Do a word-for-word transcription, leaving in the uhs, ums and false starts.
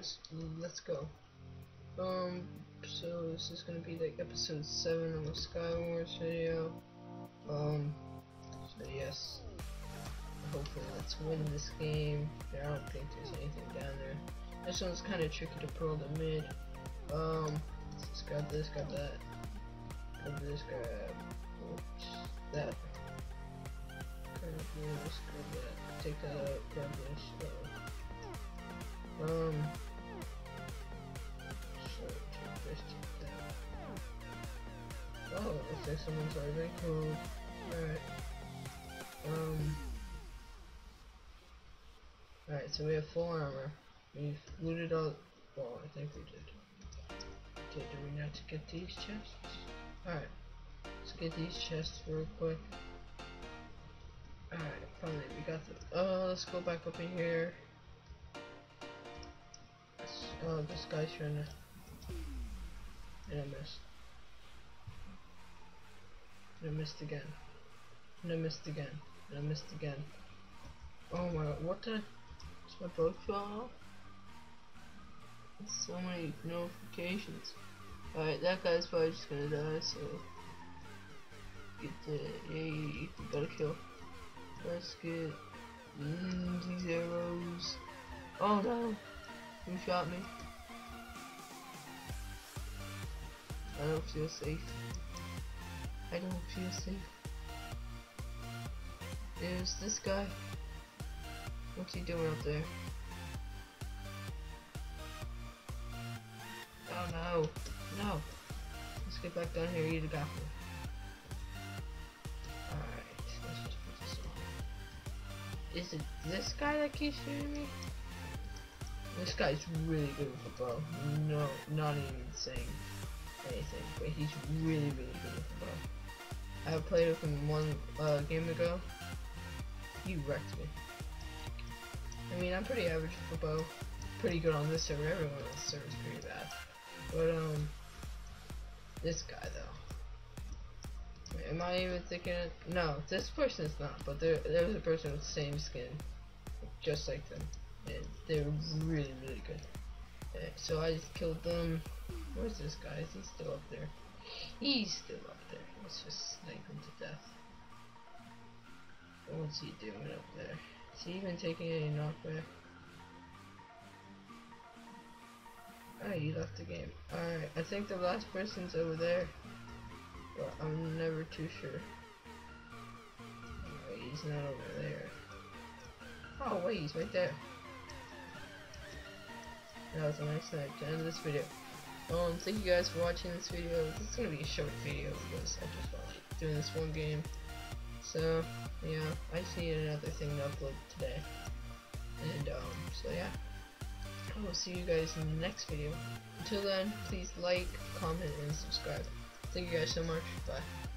guys, let's go. Um, so this is gonna be like episode seven of the Skywars video. Um, so yes, hopefully let's win this game. I don't think there's anything down there. This one's kind of tricky to pull the mid. Um, just got this, got that, got this, got oops, that. Grab this, grab that, take that out, grab this. Uh, um, so take this, take that. Oh, looks like someone's already been killed. Alright. Um. Alright, so we have full armor. We've looted all. Well, I think we did. Okay, do we not get these chests? Alright. Let's get these chests real quick. Alright, finally we got the. Oh, let's go back up in here. Let's, oh, this guy's trying to. And I missed. And I missed again. And I missed again. And I missed again. Oh my god, what the? Is my boat fell off? There's so many notifications. Alright, that guy's probably just gonna die, so. Get the. Yay, we got a kill. Let's get mm, these arrows. Oh no! Who shot me? I don't feel safe. I don't feel safe. There's this guy. What's he doing up there? Oh no! No! Let's get back down here. Eat a apple. Is it this guy that keeps shooting me? This guy's really good with the bow. No, not even saying anything, but he's really, really good with the bow. I played with him one uh, game ago. He wrecked me. I mean, I'm pretty average with the bow. Pretty good on this server. Everyone on this server is pretty bad. But, um, this guy though. Am I even thinking it? No, this person is not, but there there was a person with the same skin, just like them, and they were really, really good. Okay, so I just killed them. Where's this guy? Is he still up there? He's still up there. Let's just snipe him to death. What's he doing up there? Is he even taking any knockback? Oh, he left the game. Alright, I think the last person's over there. But I'm never too sure. Oh, he's not over there. Oh wait, he's right there. That was a nice night to end this video. Um, thank you guys for watching this video. This is gonna be a short video because I just felt like doing this one game. So yeah, I just need another thing to upload today. And um, so yeah, I will see you guys in the next video. Until then, please like, comment, and subscribe. Thank you guys so much. Bye.